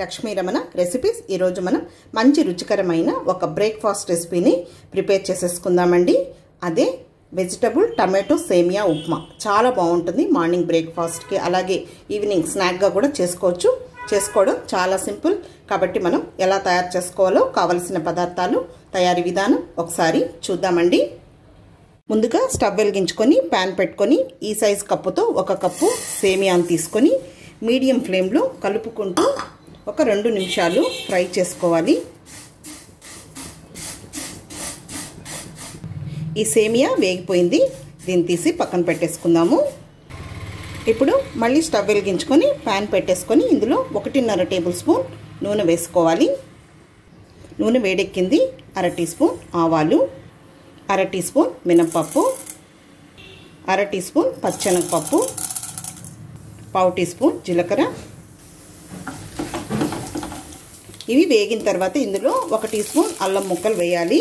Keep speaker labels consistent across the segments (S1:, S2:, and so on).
S1: Lakshmi Ramana recipes. ఈ రోజు మనం మంచి రుచికరమైన ఒక బ్రేక్ఫాస్ట్ రెసిపీని ప్రిపేర్ చేసేసుకుందామండి. అదే వెజిటబుల్ టమాటో సేమియా ఉప్మా. చాలా బాగుంటుంది మార్నింగ్ బ్రేక్ఫాస్ట్కి, అలాగే ఈవినింగ్ స్నాక్గా కూడా చేసుకోవచ్చు. చేసుకోవడం చాలా సింపుల్. కాబట్టి మనం ఎలా తయారు చేసుకోవాలో కావలసిన పదార్థాలు, తయారీ విధానం ఒకసారి చూద్దామండి. ముందుగా స్టవ్ వెలిగించుకొని ప్యాన్ పెట్టుకొని ఈ సైజ్ కప్పుతో 1 కప్పు సేమియాను తీసుకొని మీడియం ఫ్లేమ్లో కలుపుకుంటూ ఒక 2 నిమిషాలు ఫ్రై చేసుకోవాలి. ఈ సేమియా వేగిపోయింది, దీన్ని తీసి పక్కన పెట్టేసుకుందాము. ఇప్పుడు మళ్ళీ స్టవ్ వెలిగించుకొని ప్యాన్ పెట్టేసుకొని ఇందులో 1.5 టేబుల్ స్పూన్ నూనె వేసుకోవాలి. నూనె వేడెక్కింది. 1/2 టీ స్పూన్ ఆవాలు, 1/2 టీ స్పూన్ మినపప్పు, 1/2 టీ స్పూన్ పచ్చెనగపప్పు, 1/4 టీ స్పూన్ జీలకర్ర. ఇవి వేగిన తర్వాత ఇందులో 1 టీ స్పూన్ అల్లం ముక్కలు వేయాలి.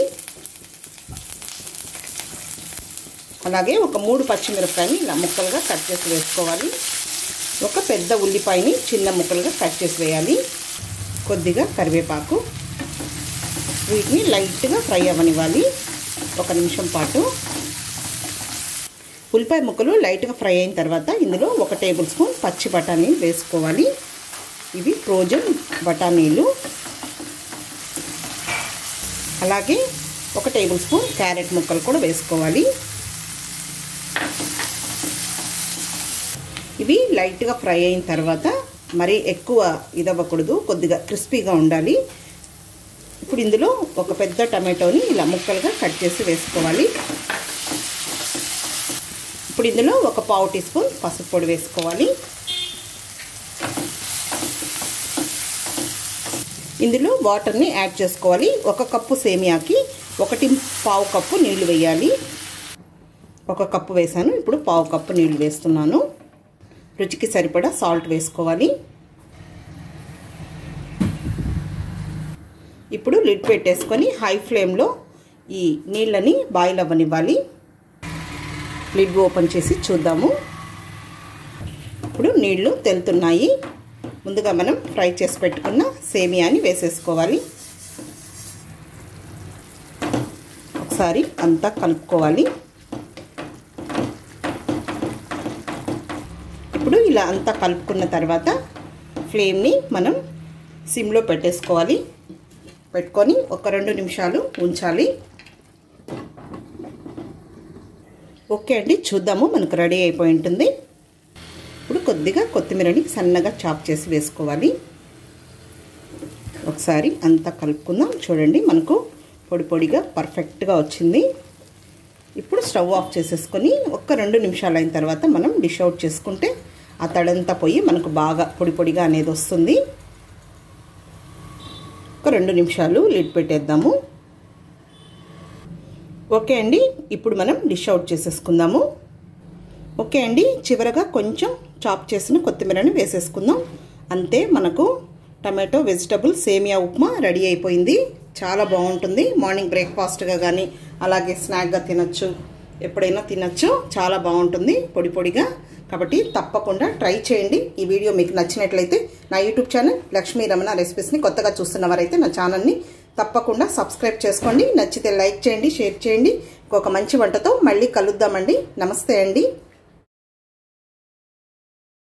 S1: అలాగే ఒక 3 పచ్చిమిరపకాయని ఇలా ముక్కలుగా కట్ చేసి వేసుకోవాలి. ఒక పెద్ద ఉల్లిపాయని చిన్న ముక్కలుగా కట్ చేసి వేయాలి. కొద్దిగా కరివేపాకు. వీటిని లైట్గా ఫ్రై అవ్వనివ్వాలి 1 నిమిషం పాటు. ఉల్లిపాయ ముక్కలు లైట్గా ఫ్రై అయిన తర్వాత ఇందులో 1 టేబుల్ స్పూన్ పచ్చి బఠానీలు వేసుకోవాలి. ఇవి ఫ్రోజన్ బఠానీలు. అలాగే 1 టేబుల్ స్పూన్ క్యారెట్ ముక్కలు కూడా వేసుకోవాలి. ఇవి లైట్గా ఫ్రై అయిన తర్వాత, మరీ ఎక్కువ ఇదవ్వకూడదు, కొద్దిగా క్రిస్పీగా ఉండాలి. ఇప్పుడు ఇందులో ఒక పెద్ద టమాటోని ఇలా ముక్కలుగా కట్ చేసి వేసుకోవాలి. ఇప్పుడు ఇందులో ఒక 1/4 టీ స్పూన్ పసుపు పొడి వేసుకోవాలి. ఇందులో వాటర్ని యాడ్ చేసుకోవాలి. 1 కప్పు సేమియాకి 1.5 కప్పు నీళ్లు వేయాలి. 1 కప్పు వేసాను, ఇప్పుడు 1/4 కప్పు నీళ్లు వేస్తున్నాను. రుచికి సరిపడా సాల్ట్ వేసుకోవాలి. ఇప్పుడు లిడ్ పెట్టేసుకొని హై ఫ్లేమ్లో ఈ నీళ్ళని బాయిల్ అవ్వనివ్వాలి. లిడ్ ఓపెన్ చేసి చూద్దాము. ఇప్పుడు నీళ్లు తెలుతున్నాయి. ముందుగా మనం ఫ్రై చేసి పెట్టుకున్న సేమియాని వేసేసుకోవాలి. ఒకసారి అంతా కలుపుకోవాలి. ఇప్పుడు ఇలా అంతా కలుపుకున్న తర్వాత ఫ్లేమ్ని మనం సిమ్లో పెట్టేసుకోవాలి. పెట్టుకొని ఒక 2 నిమిషాలు ఉంచాలి. ఓకే అండి, చూద్దాము. మనకు రెడీ అయిపోయి ఉంటుంది. ఇప్పుడు కొద్దిగా కొత్తిమీరని సన్నగా చాప్ చేసి వేసుకోవాలి. ఒకసారి అంతా కలుపుకుందాం. చూడండి, మనకు పొడి పొడిగా పర్ఫెక్ట్గా వచ్చింది. ఇప్పుడు స్టవ్ ఆఫ్ చేసేసుకొని ఒక 2 నిమిషాలు అయిన తర్వాత మనం డిష్ అవుట్ చేసుకుంటే ఆ తడంతా పోయి మనకు బాగా పొడి పొడిగా అనేది వస్తుంది. ఒక 2 నిమిషాలు లిడ్ పెట్టేద్దాము. ఓకే అండి, ఇప్పుడు మనం డిష్ అవుట్ చేసేసుకుందాము. ఓకే అండి, చివరగా కొంచెం చాప్ చేసిన కొత్తిమీరని వేసేసుకుందాం. అంతే, మనకు టమాటో వెజిటబుల్ సేమియా ఉప్మా రెడీ అయిపోయింది. చాలా బాగుంటుంది. మార్నింగ్ బ్రేక్ఫాస్ట్గా కానీ అలాగే స్నాక్గా తినచ్చు, ఎప్పుడైనా తినచ్చు. చాలా బాగుంటుంది పొడి పొడిగా. కాబట్టి తప్పకుండా ట్రై చేయండి. ఈ వీడియో మీకు నచ్చినట్లయితే నా యూట్యూబ్ ఛానల్ లక్ష్మీ రమణ రెసిపీస్ని కొత్తగా చూస్తున్నవారైతే నా ఛానల్ని తప్పకుండా సబ్స్క్రైబ్ చేసుకోండి. నచ్చితే లైక్ చేయండి, షేర్ చేయండి. ఇంకొక మంచి వంటతో మళ్ళీ కలుద్దామండి. నమస్తే అండి.